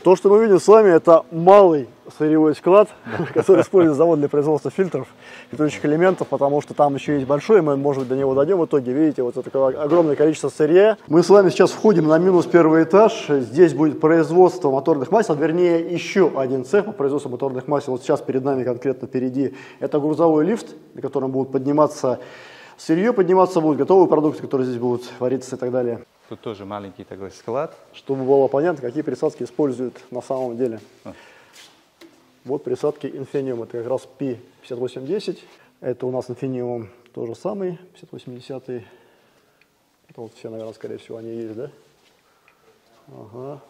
То, что мы видим с вами, это малый сырьевой склад, который использует завод для производства фильтров, фильтрующих элементов, потому что там еще есть большой, мы, может быть, до него дойдем в итоге. Видите, вот такое огромное количество сырья. Мы с вами сейчас входим на минус первый этаж. Здесь будет производство моторных масел, вернее, еще один цех по производству моторных масел. Вот сейчас перед нами, конкретно впереди, это грузовой лифт, на котором будут подниматься сырье, подниматься будут готовые продукты, которые здесь будут вариться и так далее. Тут тоже маленький такой склад. Чтобы было понятно, какие присадки используют на самом деле. Вот присадки Infineum, это как раз P5810. Это у нас Infineum тоже самый, 5810. Это вот все, наверное, скорее всего, они есть, да? Ага.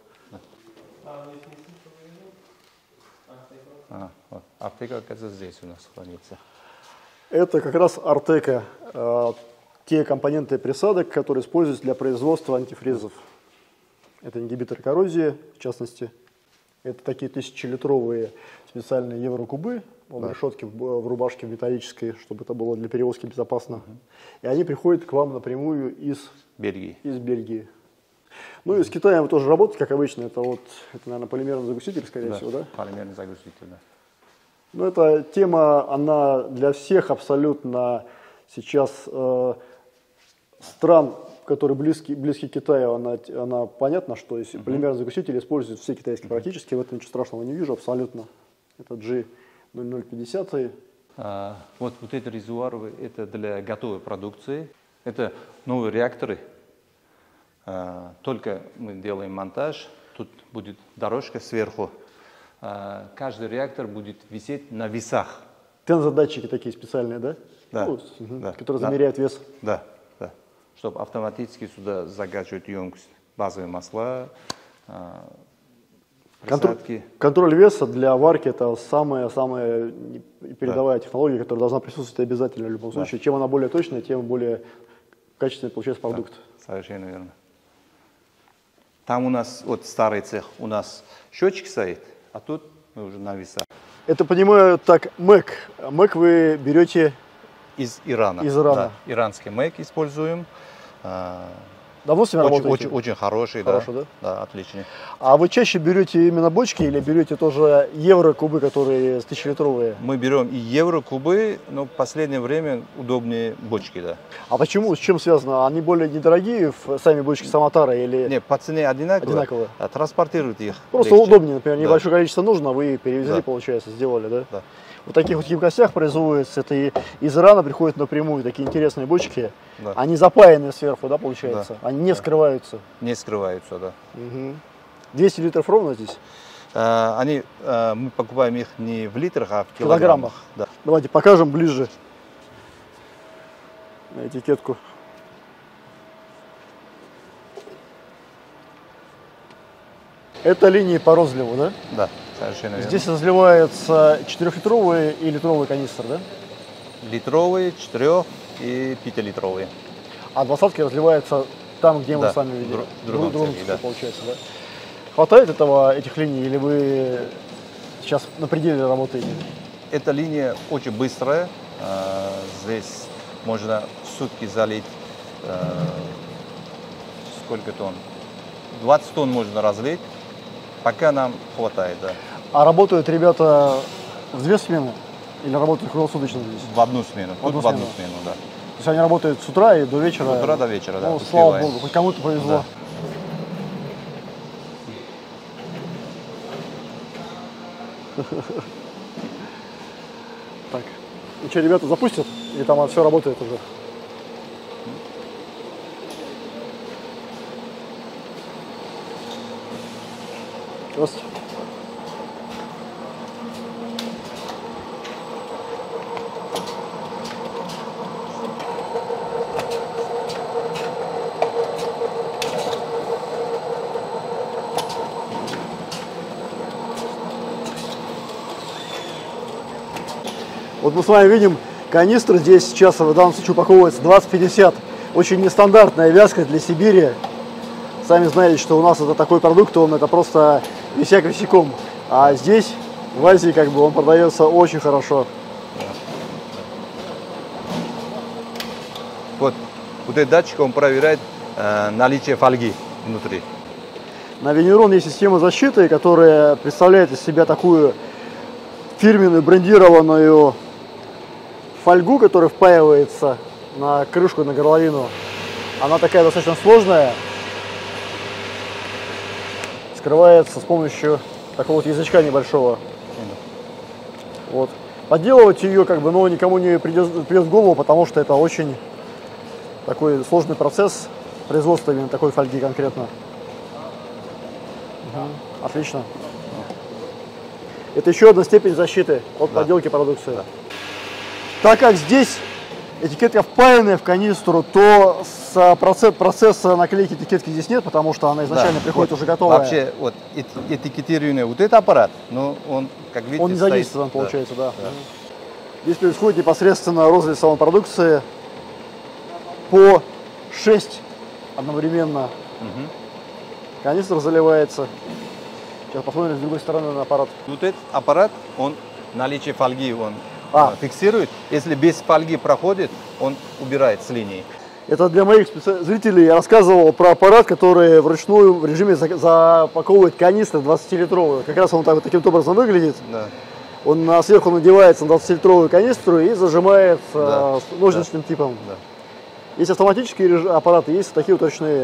Вот. Артека, оказывается, здесь у нас хранится. Это как раз Артека. Те компоненты присадок, которые используются для производства антифризов. Это ингибитор коррозии, в частности. Это такие 1000-литровые специальные еврокубы, решетки в рубашке металлической, чтобы это было для перевозки безопасно. И они приходят к вам напрямую из Бельгии. Ну и с Китаем вы тоже работаете, как обычно. Это, наверное, полимерный загуститель, скорее всего, да? Полимерный загуститель, да. Ну, эта тема, она для всех абсолютно сейчас стран, которые близки к Китаю, она понятна, что если полимерный загуститель используют все китайские практически, в этом ничего страшного не вижу абсолютно. Это G0050. Вот эти резервуары, это для готовой продукции. Это новые реакторы. Только мы делаем монтаж, тут будет дорожка сверху. Каждый реактор будет висеть на весах. Тензодатчики такие специальные, да? Да. Да. Которые замеряют вес. Да. Чтобы автоматически сюда загаживать емкость, базовые масла, присадки. Контроль веса для варки – это самая передовая технология, которая должна присутствовать обязательно в любом случае. Чем она более точная, тем более качественный получается продукт. Да, совершенно верно. Там у нас, старый цех, у нас счетчик стоит, а тут мы уже на весах. Это, понимаю, так, МЭК. МЭК вы берете из Ирана. Да, иранский МЭК используем. Давно с ними работаете? Очень хороший, да? Да, отличный. А вы чаще берете именно бочки или берете тоже еврокубы, которые 1000-литровые? Мы берем и еврокубы, но в последнее время удобнее бочки, да. А почему? С чем связано? Они более недорогие, сами бочки Самотара или? Нет, по цене одинаковые. А транспортируют их просто легче. Удобнее, например, небольшое количество нужно, вы перевезли, получается, сделали, да? Да. Вот таких вот емкостях производится, это и из Ирана приходят напрямую такие интересные бочки. Да. Они запаянные сверху, да, получается? Да. Они не скрываются? Не скрываются, да. 200 литров ровно здесь? Мы покупаем их не в литрах, а в килограммах. Да. Давайте покажем ближе на этикетку. Это линии по розливу, да? Да. Совершенно верно. Здесь разливается 4-литровые и литровые канистры, да? Литровые, 4- и 5-литровые. А двадцатки разливаются там, где мы сами видим? Другом да. Получается, да? Хватает этих линий или вы сейчас на пределе работаете? Эта линия очень быстрая. Здесь можно в сутки залить сколько тонн? 20 тонн можно разлить. Пока нам хватает, да. А работают ребята в 2 смены? Или работают круглосуточно здесь? В одну смену. В одну смену, да. То есть они работают с утра и до вечера? С утра до вечера, да. Слава богу, хоть кому-то повезло. Да. Так, ну что, ребята запустят? Или там все работает уже? Здравствуйте. Вот мы с вами видим канистры, здесь сейчас в данном случае упаковывается 20-50. Очень нестандартная вязка для Сибири. Сами знаете, что у нас это такой продукт, это просто висяк висяком. А здесь, в Азии, он продается очень хорошо. Вот этот датчик, он проверяет наличие фольги внутри. На Veneron есть система защиты, которая представляет из себя такую фирменную брендированную фольгу, которая впаивается на крышку, на горловину. Она такая достаточно сложная. Скрывается с помощью такого вот язычка небольшого. Вот. Подделывать ее но никому не придет в голову, потому что это очень такой сложный процесс производства именно такой фольги конкретно. Угу. Отлично. Это еще одна степень защиты от подделки продукции. Да. Так как здесь этикетка впаянная в канистру, то процесса наклейки этикетки здесь нет, потому что она изначально приходит уже готовая. Вообще, вот этикетированный вот этот аппарат, но он, как видите, он не задействован, получается, да. Здесь происходит непосредственно розлив самой продукции по 6 одновременно. Канистр заливается. Сейчас посмотрим с другой стороны на аппарат. Вот этот аппарат, он наличие фольги он фиксирует. Если без фольги проходит, он убирает с линии. Это для моих зрителей я рассказывал про аппарат, который вручную в режиме запаковывает канистры 20-литровые. Как раз он таким образом выглядит. Да. Он сверху надевается на 20-литровую канистру и зажимается ножничным типом. Да. Есть автоматические аппараты, есть такие вот ручные.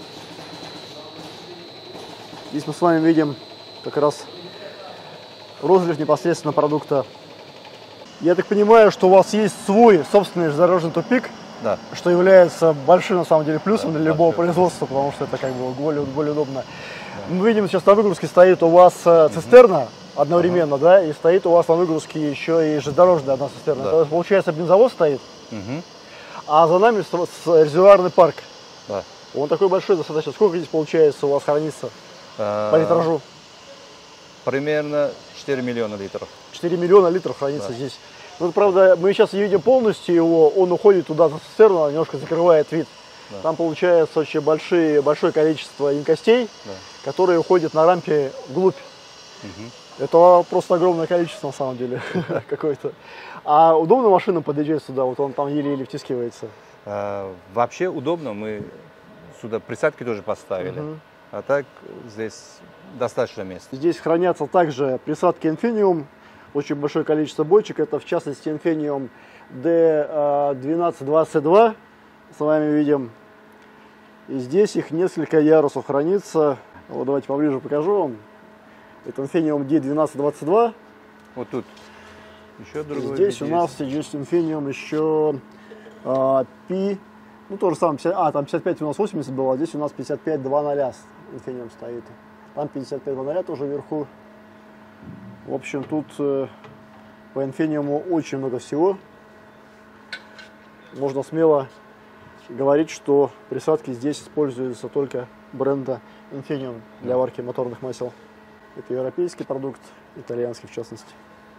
Здесь мы с вами видим как раз розлив непосредственно продукта. Я так понимаю, что у вас есть свой собственный железнодорожный тупик, что является большим на самом деле плюсом для любого производства, потому что это более удобно. Да. Мы видим, сейчас на выгрузке стоит у вас цистерна одновременно, да, и стоит у вас на выгрузке еще и железнодорожная одна цистерна. Да. Получается, бензовоз стоит, а за нами резервуарный парк. Да. Он такой большой достаточно. Сколько здесь получается у вас хранится по литражу? Примерно 4 миллиона литров. 4 миллиона литров хранится здесь. Ну, правда, мы сейчас видим полностью его, он уходит туда за цистерну, немножко закрывает вид. Да. Там получается очень большое количество емкостей, которые уходят на рампе вглубь. Это просто огромное количество на самом деле какое-то. А удобно машинам подъезжать сюда, вот он там еле-еле втискивается? Вообще удобно, мы сюда присадки тоже поставили, а так здесь достаточно места. Здесь хранятся также присадки Infineum, очень большое количество бочек, это в частности Infineum D1222, с вами видим. И здесь их несколько ярусов хранится. Вот давайте поближе покажу вам. Это Infineum D1222. Вот тут еще другой. Здесь у нас есть Infineum еще P, ну то же самое, там 55 у нас 80 было, а здесь у нас 5500 Infineum стоит. Там 5500 тоже вверху. В общем, тут по Infineum очень много всего. Можно смело говорить, что присадки здесь используются только бренда Infineum для варки моторных масел. Это европейский продукт, итальянский в частности.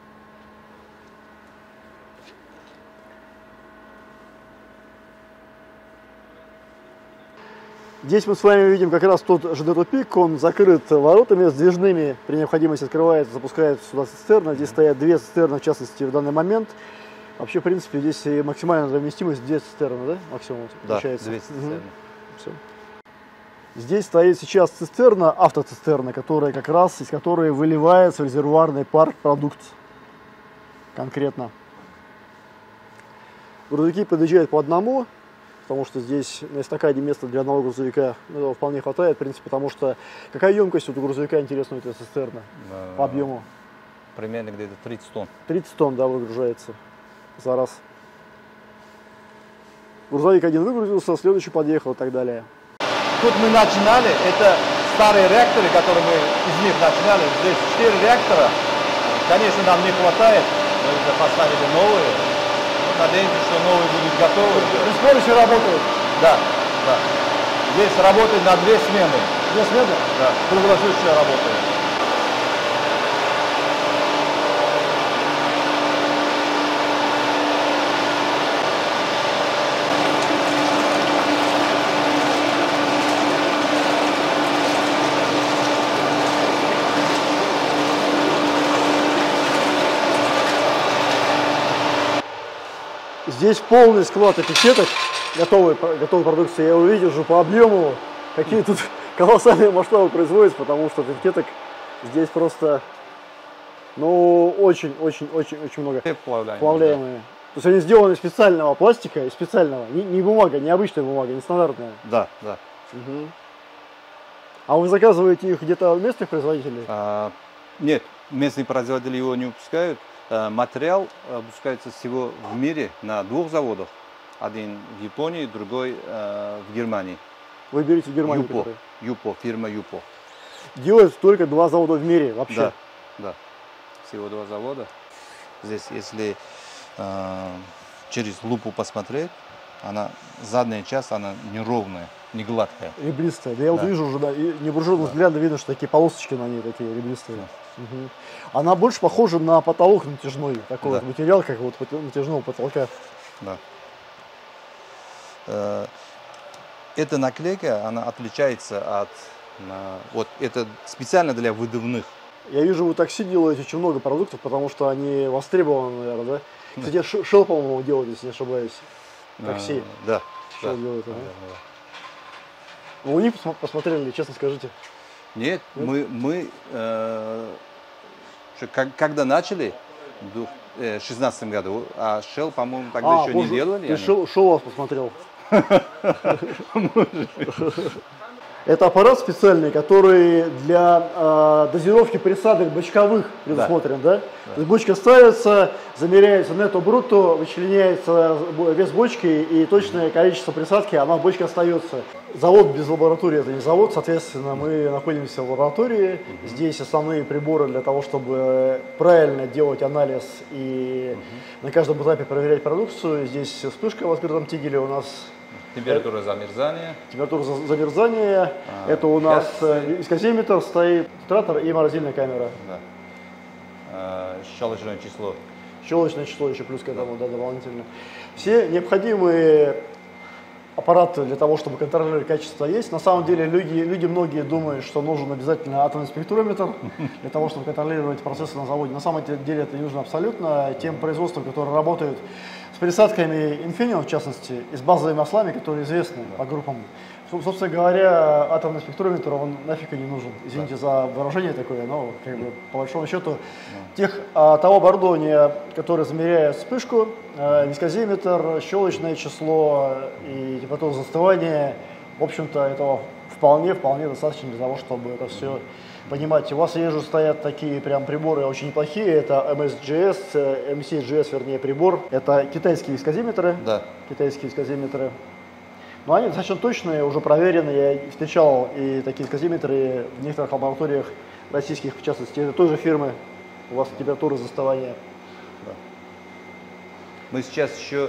Здесь мы с вами видим как раз тот ЖД-тупик, он закрыт воротами сдвижными, при необходимости открывается, запускается сюда цистерна. Здесь стоят две цистерны, в частности, в данный момент. Вообще, в принципе, здесь максимальная совместимость 2 цистерны, да, максимум получается? Да, 2 цистерны. Все. Здесь стоит сейчас цистерна, автоцистерна, которая как раз, из которой выливается в резервуарный парк продукт конкретно. Грузовики подъезжают по одному, потому что здесь на эстакаде места для одного грузовика вполне хватает, в принципе, потому что какая емкость у грузовика, интересно, эта цистерна по объему? Примерно где-то 30 тонн. 30 тонн, да, выгружается за раз. Грузовик один выгрузился, следующий подъехал и так далее. Тут мы начинали, это старые реакторы, которые мы из них начинали. Здесь 4 реактора. Конечно, нам не хватает, мы уже поставили новые. Надеемся, что новые будут готовы. Скорости работают? Да, да. Здесь работает на 2 смены. 2 смены? Да, круглосуточно работает. Здесь полный склад этикеток готовой продукции. Я увидел уже по объему, какие тут колоссальные масштабы производятся, потому что этикеток здесь просто, ну, очень много. Плавляемые. То есть они сделаны из специального пластика, из специального, не бумага, не обычная бумага, не стандартная. Да, да. Угу. А вы заказываете их где-то у местных производителей? Нет, местные производители его не выпускают. Материал выпускается всего в мире на 2 заводах. Один в Японии, другой в Германии. Вы берете в Германию? Юпо, фирма Юпо. Делают только 2 завода в мире вообще? Да, да. Всего 2 завода. Здесь, если через лупу посмотреть, задняя часть, она неровная, не гладкая. Ребристая. Да я вот вижу уже, да, и невооруженным взглядом видно, что такие полосочки на ней такие ребристые. Да. Угу. Она больше похожа на потолок натяжной, такой вот материал, как вот натяжного потолка. Да. Эта наклейка, она отличается от... Вот это специально для выдувных. Я вижу, вы такси делаете очень много продуктов, потому что они востребованы, наверное, да? Кстати, Shell, по-моему, делает, если не ошибаюсь. Такси. Да. Shell делает, Вы у них посмотрели, честно скажите? Нет? мы когда начали, в 2016 году, а Shell, по-моему, тогда еще не делали. Shell вас посмотрел. Это аппарат специальный, который для дозировки присадок бочковых предусмотрен, да? То есть бочка ставится, замеряется нетто-брутто, вычленяется вес бочки и точное количество присадки, она в бочке остается. Завод без лаборатории это не завод, соответственно, мы находимся в лаборатории. Здесь основные приборы для того, чтобы правильно делать анализ и на каждом этапе проверять продукцию. Здесь вспышка в открытом тигеле у нас. Температура замерзания. Температура замерзания. Это у нас вискозиметр стоит, титратор и морозильная камера. Да. Щелочное число. Щелочное число еще плюс к этому, да, дополнительно. Все необходимые аппараты для того, чтобы контролировать качество есть. На самом деле люди многие думают, что нужен обязательно атомный спектрометр для того, чтобы контролировать процессы на заводе. На самом деле это не нужно абсолютно. Тем производствам, которые работают с присадками Infineon, в частности, и с базовыми маслами, которые известны по группам. Собственно говоря, атомный спектрометр, он нафиг и не нужен. Извините за выражение такое, но как бы, по большому счету того оборудования, которое замеряет вспышку, вискозиметр, щелочное число и температуру застывания, в общем-то, этого вполне достаточно для того, чтобы это все понимать. У вас, я вижу, стоят такие прям приборы очень неплохие. Это MCGS, вернее, прибор. Это китайские вискозиметры. Да. Китайские вискозиметры. Но они достаточно точные, уже проверены. Я встречал и такие вискозиметры в некоторых лабораториях российских, в частности, это той же фирмы. У вас температура застывания. Да. Мы сейчас еще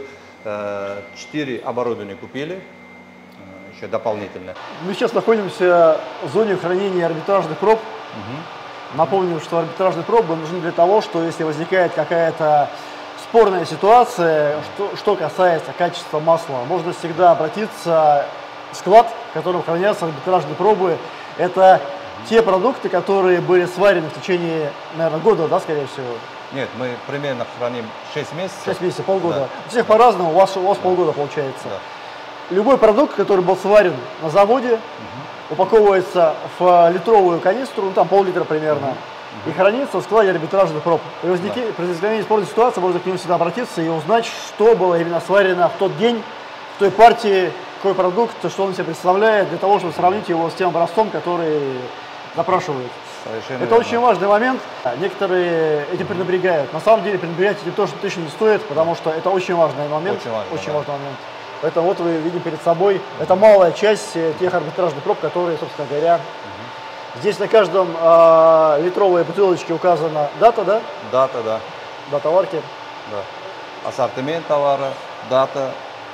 4 оборудования купили, еще дополнительно. Мы сейчас находимся в зоне хранения арбитражных проб. Напомню, что арбитражные пробы нужны для того, что если возникает какая-то спорная ситуация, что касается качества масла, можно всегда обратиться в склад, в котором хранятся арбитражные пробы. Это те продукты, которые были сварены в течение, наверное, года, да, скорее всего? Нет, мы примерно храним 6 месяцев. 6 месяцев, полгода. Да. У всех по-разному, у вас полгода получается. Да. Любой продукт, который был сварен на заводе, упаковывается в литровую канистру, ну там пол-литра примерно, и хранится в складе арбитражных проб. При возникновении спорной ситуации можно к нему всегда обратиться и узнать, что было именно сварено в тот день, в той партии, какой продукт, что он себе представляет, для того, чтобы сравнить его с тем образцом, который запрашивают. Совершенно это очень важный момент. Некоторые этим пренебрегают. На самом деле пренебрегать этим тоже точно не стоит, потому что это очень важный момент. Очень важный момент. Поэтому вот вы видите перед собой, это малая часть тех арбитражных проб, которые, собственно говоря, здесь на каждом литровой бутылочке указана дата, да? Дата, да. Дата варки. Да. Ассортимент товара, дата.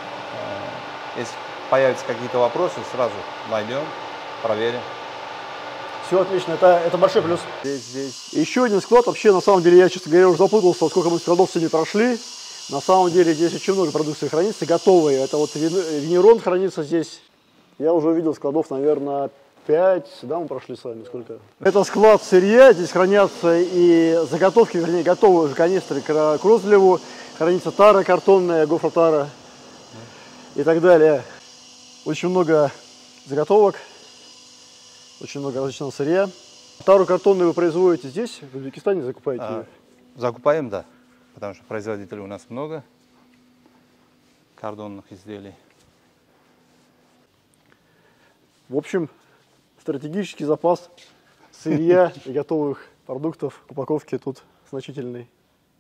Если появятся какие-то вопросы, сразу найдем, проверим. Все отлично, это большой плюс. Здесь. Еще один склад, вообще, на самом деле, я, честно говоря, уже запутался, сколько мы складов сегодня прошли. На самом деле, здесь очень много продукции хранится, готовые. Это вот Винирон хранится здесь. Я уже увидел складов, наверное, 5, да, мы прошли с вами, сколько? Это склад сырья, здесь хранятся и заготовки, вернее, готовые уже канистры к розливу. Хранится тара картонная, гофротара и так далее. Очень много заготовок. Очень много различного сырья. Тару картонную вы производите здесь, в Узбекистане, закупаете ее? Закупаем, да. Потому что производителей у нас много картонных изделий. В общем, стратегический запас сырья и готовых продуктов к упаковке тут значительный.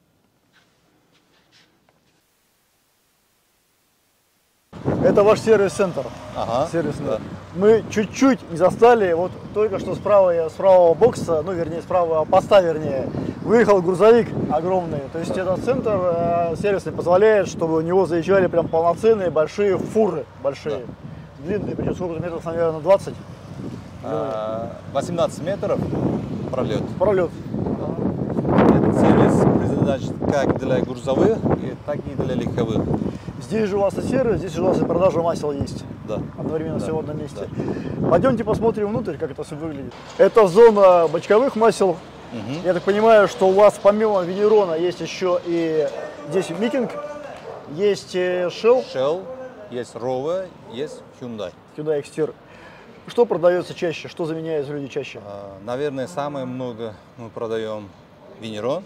Это ваш сервис-центр. Ага, Сервисный. да. Мы чуть-чуть не застали, вот только что с правого бокса, ну вернее с правого поста, вернее, выехал грузовик огромный. То есть этот центр сервисный позволяет, чтобы у него заезжали прям полноценные большие фуры, большие. Да. Длинные, причем сколько метров, наверное, 20? 18 метров пролет. Пролет. Этот сервис предназначен как для грузовых, так и для легковых. Здесь же у вас и сервис, здесь же у вас и продажа масел есть. Да. Одновременно Да. все в одном месте. Да. Пойдемте посмотрим внутрь, как это все выглядит. Это зона бочковых масел. Я так понимаю, что у вас помимо Винирона есть еще и здесь Микинг, есть Shell, Shell, есть Rover, есть Hyundai. Hyundai Xter. Что продается чаще, что заменяют люди чаще? Наверное, самое много мы продаем Винирон,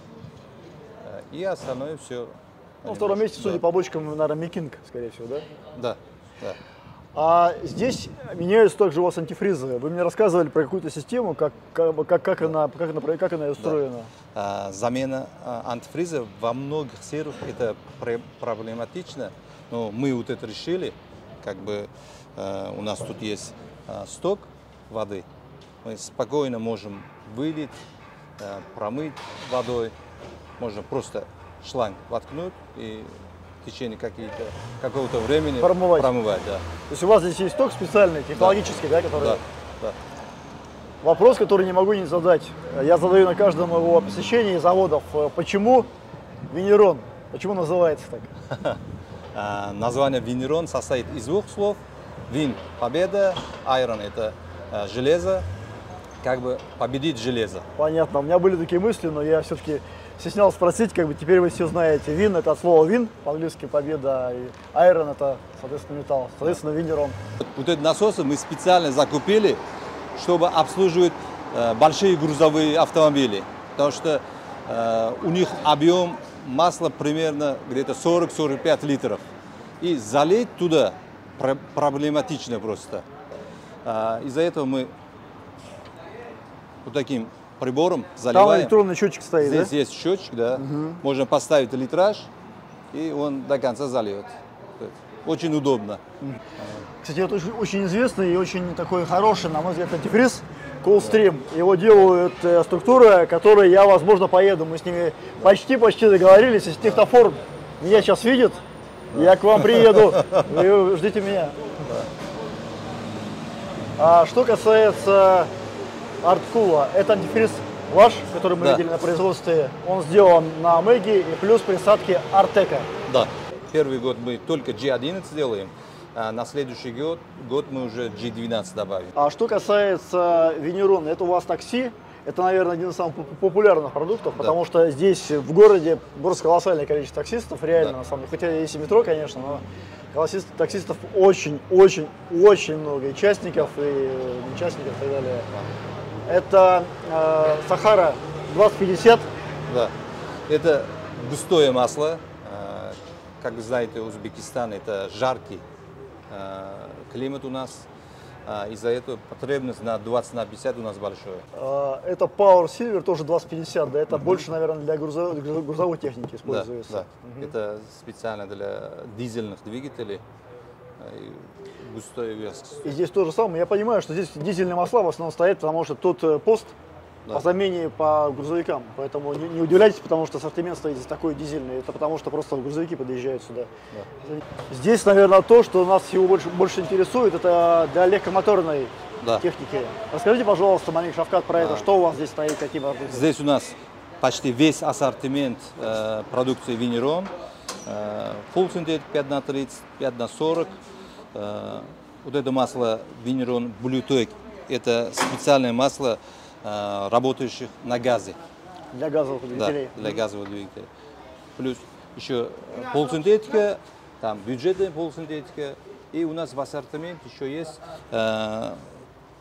и остальное все. На втором месте, судя по бочкам, наверное, Микинг, скорее всего, да? Да, да. А здесь меняются также у вас антифризы. Вы мне рассказывали про какую-то систему, как она устроена. Да. Замена антифриза во многих сервисах это проблематично, но мы вот это решили, как бы у нас тут есть сток воды, мы спокойно можем вылить, промыть водой, можно просто шланг воткнуть и в течение какого-то времени промывать. Да. То есть у вас здесь есть сток специальный, технологический, да, который... Да, да. Вопрос, который не могу не задать. Я задаю на каждом его посещении заводов. Почему Винирон? Почему называется так? Название Винирон состоит из двух слов. Вин – победа, айрон – это железо, как бы победить железо. Понятно. У меня были такие мысли, но я все-таки стеснялся спросить, как бы теперь вы все знаете. Вин – это от слова вин, по-английски победа, и айрон – это, соответственно, металл, соответственно, Винирон. Вот эти насосы мы специально закупили, чтобы обслуживать большие грузовые автомобили, потому что у них объем масла примерно где-то 40-45 литров. И залить туда проблематично просто. Из-за этого мы вот таким прибором заливаем. Там электронный счетчик стоит, Здесь да? есть счетчик, да. Можно поставить литраж, и он до конца зальет. Очень удобно. Кстати, это очень известный и очень такой хороший, на мой взгляд, антифриз Coolstream. Его делают структуры, которые я, возможно, поеду. Мы с ними почти договорились. Если Технофорум меня сейчас видит, я к вам приеду. Вы ждите меня. А что касается Арткула, это антифриз ваш, который мы видели на производстве. Он сделан на Омеге и плюс присадки Артека. Да. Первый год мы только G11 делаем, а на следующий год мы уже G12 добавим. А что касается Винирона, это у вас такси. Это, наверное, один из самых популярных продуктов, потому что здесь в городе просто колоссальное количество таксистов, реально, на самом деле. Хотя есть и метро, конечно, но таксистов очень много, и частников, и нечастников, и так далее. Это Сахара 2050. Да. Это густое масло. Как вы знаете, Узбекистан это жаркий климат у нас. Из-за этого потребность на 20/50 у нас большая. Это Power Silver, тоже 2050, да? Это больше, наверное, для грузовой техники используется. Да, да. Это специально для дизельных двигателей. Густой вес. И здесь то же самое. Я понимаю, что здесь дизельные масла в основном стоят, потому что тут пост по замене по грузовикам. Поэтому не удивляйтесь, потому что ассортимент стоит здесь такой дизельный. Это потому что просто грузовики подъезжают сюда. Да. Здесь, наверное, то, что нас всего больше интересует, это для легкомоторной техники. Расскажите, пожалуйста, Малик Шавкат, про это. Что у вас здесь стоит, какие продукты? Здесь у нас почти весь ассортимент продукции Винирон. Full Synthetic 5х30, 5х40. Вот это масло Винирон Bluetech. Это специальное масло, работающих на газе. Для газовых двигателей. Да, для газовых двигателей. Плюс еще полусинтетика, там бюджетная полусинтетика. И у нас в ассортименте еще есть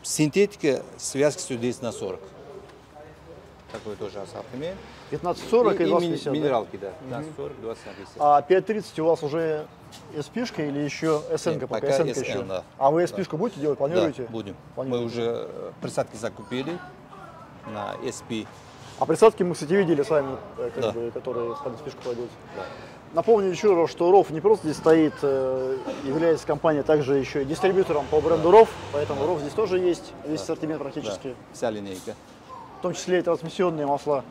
Синтетика связка 110/40. Такой тоже ассортимент. 15-40 и 20-50, да? Минералки, да. 15-40, 20-50. А 5.30 у вас уже SP-шка или еще SN-ка? Нет, Пока пока SN-ка SN, еще. да. А вы SP-шку будете делать, планируете? Да, будем. Планируете. Мы уже присадки закупили на SP. А присадки мы, кстати, видели с вами, Да. которые под SP-шку пойдут. Да. Напомню еще раз, что РОВ не просто здесь стоит, является компания также еще и дистрибьютором по бренду РОВ, поэтому РОВ здесь тоже есть, весь ассортимент практически, Да. Вся линейка. в том числе и трансмиссионные масла.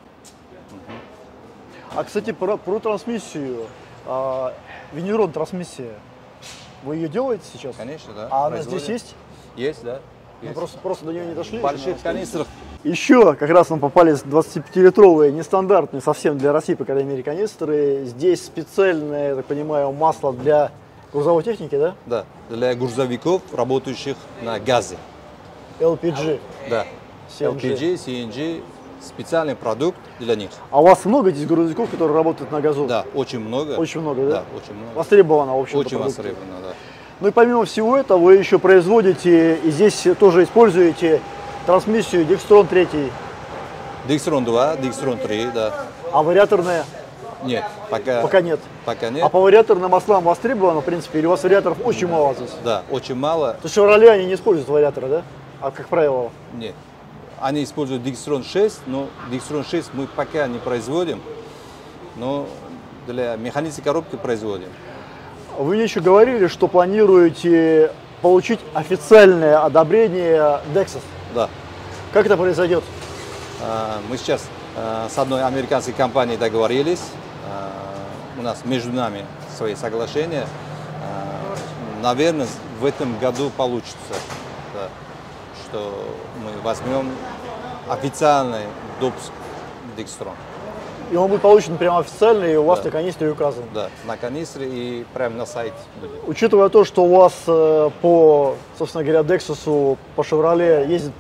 А, кстати, про трансмиссию, Винирон трансмиссия, вы ее делаете сейчас? Конечно, да. А она здесь есть? Есть, да. Мы Есть. просто до нее не дошли? В больших канистрах. Еще как раз нам попались 25-литровые, нестандартные совсем для России, по крайней мере, канистры. Здесь специальное, я так понимаю, масло для грузовой техники, да? Да. Для грузовиков, работающих на газе. LPG. Да. CNG. LPG, CNG, специальный продукт для них. А у вас много здесь грузовиков, которые работают на газу? Да, очень много. Очень много, да? Да, очень много. Востребовано, в общем-то, Очень продукт. востребовано, да. Ну и помимо всего этого, вы еще производите, и здесь тоже используете трансмиссию Dextron 3, Dextron 2, Dextron 3, да. а вариаторная Нет, пока нет. Пока нет. А по вариаторным маслам востребовано, в принципе, или у вас вариаторов очень мало здесь? Да, очень мало. То есть Chevrolet они не используют вариаторы, да? А как правило? Нет. Они используют Dextron 6, но Dextron 6 мы пока не производим, но для механической коробки производим. Вы мне еще говорили, что планируете получить официальное одобрение Dexus. Да. Как это произойдет? Мы сейчас с одной американской компанией договорились. У нас между нами свои соглашения. Наверное, в этом году получится, да, что мы возьмем официальный допуск Dextron. И он будет получен прямо официально, и у вас Да. на канистре указан. Да, на канистре и прямо на сайте будет. Учитывая то, что у вас по, собственно говоря, Dexus, по Chevrolet ездит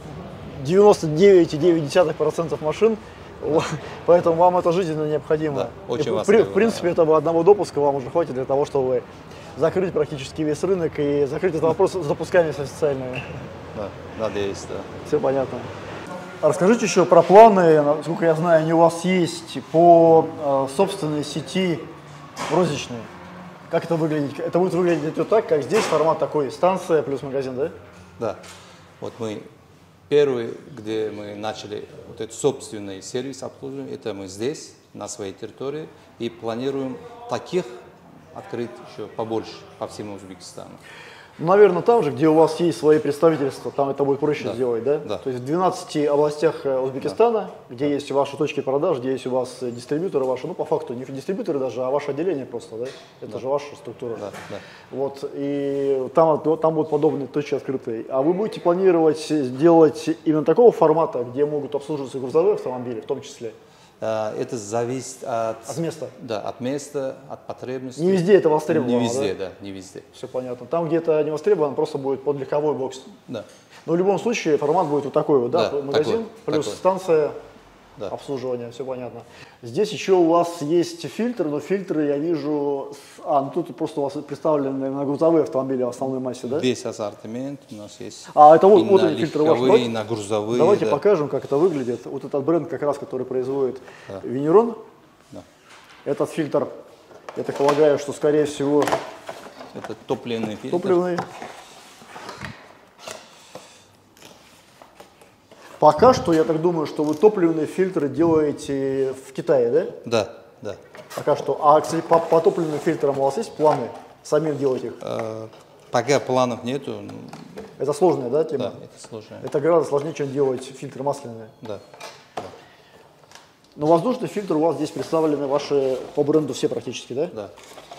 99,9% машин, поэтому вам это жизненно необходимо. Да, очень И, востребовано, в принципе, этого одного допуска вам уже хватит для того, чтобы закрыть практически весь рынок и закрыть этот вопрос с допусками с официальными. Да, надеюсь, да. Все понятно. Расскажите еще про планы, насколько я знаю, они у вас есть по собственной сети розничной. Как это выглядит? Это будет выглядеть вот так, как здесь, формат такой, станция плюс магазин, да? Да. Вот мы первый, где мы начали вот этот собственный сервис обслуживания, это мы здесь, на своей территории, и планируем таких открыть еще побольше по всему Узбекистану. Ну, наверное, там же, где у вас есть свои представительства, там это будет проще Да. сделать, да? Да. То есть в 12 областях Узбекистана, где есть ваши точки продаж, где есть у вас дистрибьюторы ваши, ну, по факту, не дистрибьюторы даже, а ваше отделение просто, да? Это же ваша структура. Да, да. Вот, и там будут подобные точки открытые. А вы будете планировать сделать именно такого формата, где могут обслуживаться грузовые автомобили, в том числе? Это зависит от места? Да, от места, от потребностей. Не везде это востребовано, Не везде, да, не везде. Все понятно. Там, где это не востребовано, просто будет под легковой бокс. Да. Но в любом случае формат будет вот такой вот, да? Да, Магазин плюс такой. станция Да. обслуживания, все понятно. Здесь еще у вас есть фильтры, но фильтры я вижу, ну тут просто у вас представлены на грузовые автомобили в основной массе, да? Весь ассортимент у нас есть. А это И вот на эти фильтры ваши. легковые, и на грузовые. Давайте да. покажем, как это выглядит. Вот этот бренд, как раз, который производит Да. Винирон. Да. Этот фильтр, я так полагаю, что, скорее всего, Это топливный фильтр. топливный. Пока что, я так думаю, что вы топливные фильтры делаете в Китае, да? Да, да. Пока что. А, кстати, по топливным фильтрам у вас есть планы самим делать их? Пока планов нету. Это сложная, да, тема? Да, это сложно. Это гораздо сложнее, чем делать фильтры масляные. Да. Но воздушный фильтр у вас здесь представлены ваши по бренду все практически, да? Да.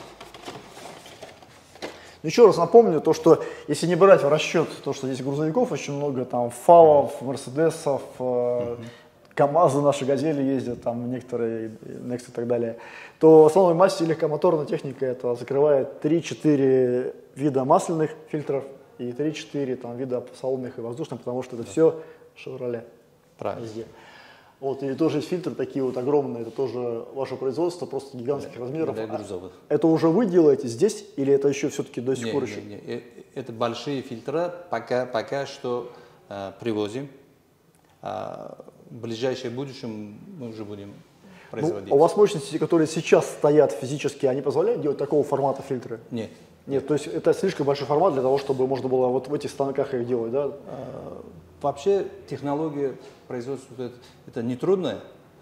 Еще раз напомню, то, что если не брать в расчет то, что здесь грузовиков очень много, там ФАОов, Мерседесов, КАМАЗы, наши Газели ездят, там некоторые, Next и так далее, то в основной массе легкомоторная техника это закрывает 3-4 вида масляных фильтров и 3-4 там, вида салонных и воздушных, потому что это все Chevrolet Правильно. везде. Вот, и тоже есть фильтры такие вот огромные, это тоже ваше производство, просто гигантских размеров. Для грузовых. Это уже вы делаете здесь или это еще все-таки до сих пор еще? Это большие фильтра, пока что привозим. В ближайшем будущем мы уже будем производить. Ну, у вас мощности, которые сейчас стоят физически, они позволяют делать такого формата фильтры? Нет. Нет, то есть это слишком большой формат для того, чтобы можно было вот в этих станках их делать, да? Вообще технология производства это не трудно,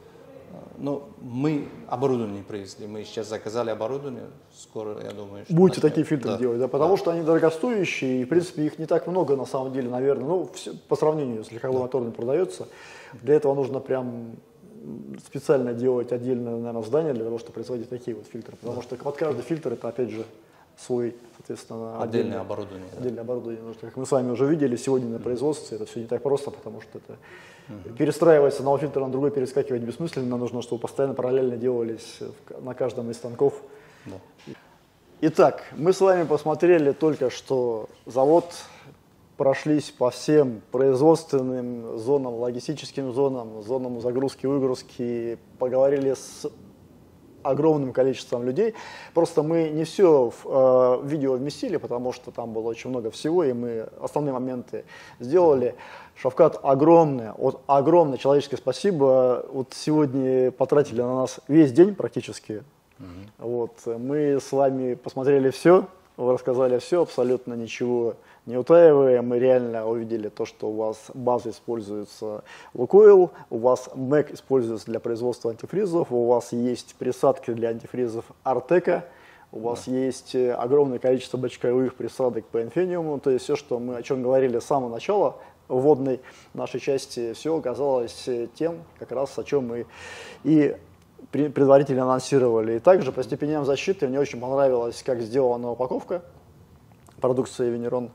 но мы оборудование привезли. Мы сейчас заказали оборудование, скоро, я думаю, что будете такие фильтры делать, да? Потому да. что они дорогостоящие, и, в принципе, их не так много на самом деле, наверное. Ну, по сравнению с легковым моторным продается. Для этого нужно прям специально делать отдельное, наверное, здание для того, чтобы производить такие вот фильтры. Потому что под каждый фильтр это, опять же, свой, соответственно, отдельное оборудование. Отдельное оборудование. Потому что, как мы с вами уже видели сегодня на производстве, это все не так просто, потому что это перестраивать с одного фильтра на другой, перескакивать бессмысленно. Нужно, чтобы постоянно параллельно делались на каждом из станков. Да. Итак, мы с вами посмотрели только что завод, прошлись по всем производственным зонам, логистическим зонам, зонам загрузки, выгрузки, поговорили с огромным количеством людей. Просто мы не все в видео вместили, потому что там было очень много всего, и мы основные моменты сделали. Шавкат, огромное человеческое спасибо. Вот сегодня потратили на нас весь день практически. Вот. Мы с вами посмотрели все, вы рассказали все, абсолютно ничего не утаивая. Мы реально увидели то, что у вас база используется Лукойл, у вас МЭК используется для производства антифризов, у вас есть присадки для антифризов Артека, у вас есть огромное количество бочковых присадок по инфиниуму. То есть все, что мы о чем говорили с самого начала вводной нашей части, все оказалось тем, как раз о чем мы и предварительно анонсировали. И также по степеням защиты мне очень понравилось, как сделана упаковка продукции Венерон.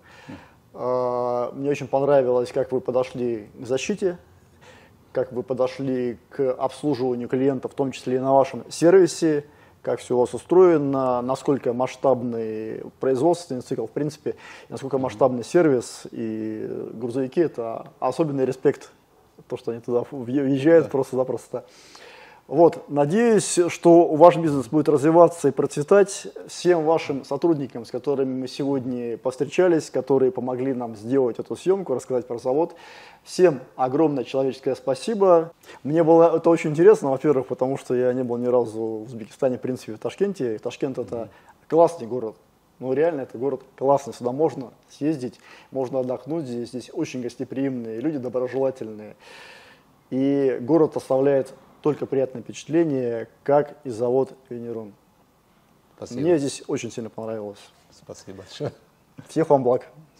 Мне очень понравилось, как вы подошли к защите, как вы подошли к обслуживанию клиента, в том числе и на вашем сервисе, как все у вас устроено, насколько масштабный производственный цикл, в принципе, насколько масштабный сервис и грузовики. Это особенный респект, то, что они туда въезжают просто-запросто. Вот, надеюсь, что ваш бизнес будет развиваться и процветать. Всем вашим сотрудникам, с которыми мы сегодня повстречались, которые помогли нам сделать эту съемку, рассказать про завод, всем огромное человеческое спасибо. Мне было это очень интересно, во-первых, потому что я не был ни разу в Узбекистане, в принципе, в Ташкенте. Ташкент – это классный город. Ну, реально, это город классный. Сюда можно съездить, можно отдохнуть. Здесь очень гостеприимные люди, доброжелательные. И город оставляет только приятное впечатление, как и завод Венерон. Спасибо. Мне здесь очень сильно понравилось. Спасибо большое. Всех вам благ.